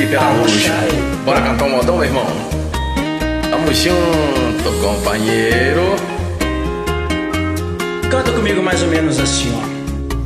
Felipe Araújo. Bora cantar um modão, meu irmão? Tamo junto, companheiro. Canta comigo mais ou menos assim, ó.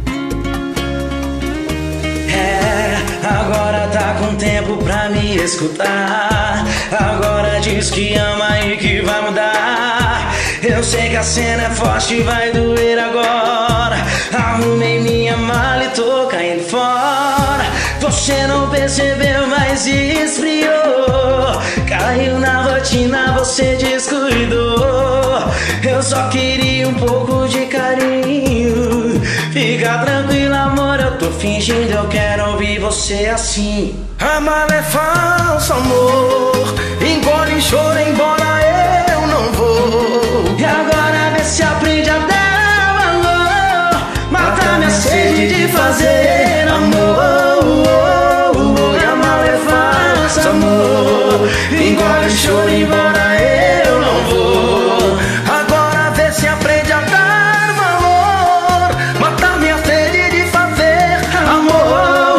Agora tá com tempo pra me escutar. Agora diz que ama e que vai mudar. Eu sei que a cena é forte e vai doer agora. Arrumei minha mala e tô caindo fora. Você não percebeu, mas esfriou. Caiu na rotina, você descuidou. Eu só queria um pouco de carinho. Fica tranquilo, amor, eu tô fingindo. Eu quero ouvir você assim. Amar é falso, amor. Engole e chora, embora eu não vou. E agora vê se aprende a dar valor. Mata minha sede de fazer amor. E amar é falso, amor. Engole e chora, embora eu não vou. Agora vê se aprende a dar valor. Matar minha sede de fazer amor.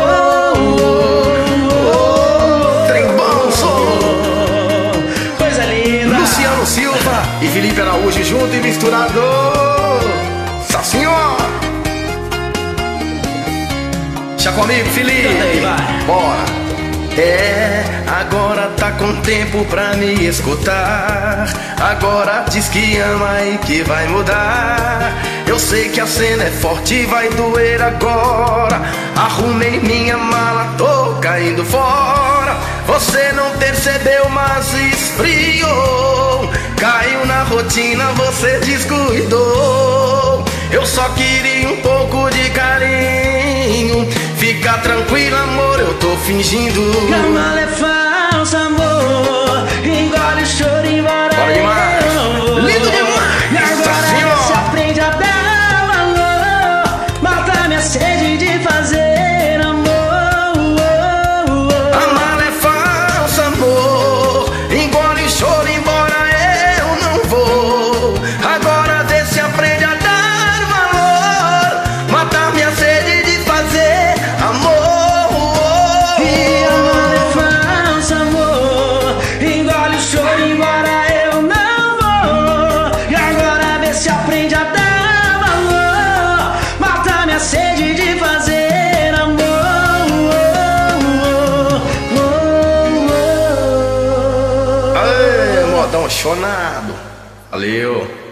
Trem bom, som. Coisa linda. Luciano Silva e Felipe Araújo junto e misturado. Nossa senhora. Já comigo, Felipe. Canta aí, vai. Bora. Agora tá com tempo pra me escutar. Agora diz que ama e que vai mudar. Eu sei que a cena é forte e vai doer agora. Arrumei minha mala, tô caindo fora. Você não percebeu, mas esfriou. Caiu na rotina, você descuidou. Eu só queria um pouco de carinho. Fica tranquilo, amor, eu tô fingindo. Amar é falso, amor. Engole o choro, embora Bora demais. eu não vou. Lindo demais. E agora você aprende a dar valor. Mata minha sede de fazer amor. Amar é falso, amor. Engole o choro, embora eu não vou. Agora vê se aprende a dar valor. Matar minha sede de fazer amor. E amar é falso, amor. Engole o choro, embora eu não vou. E agora vê se aprende a dar valor. Mata minha sede de fazer amor. Aê, modão chonado. Valeu.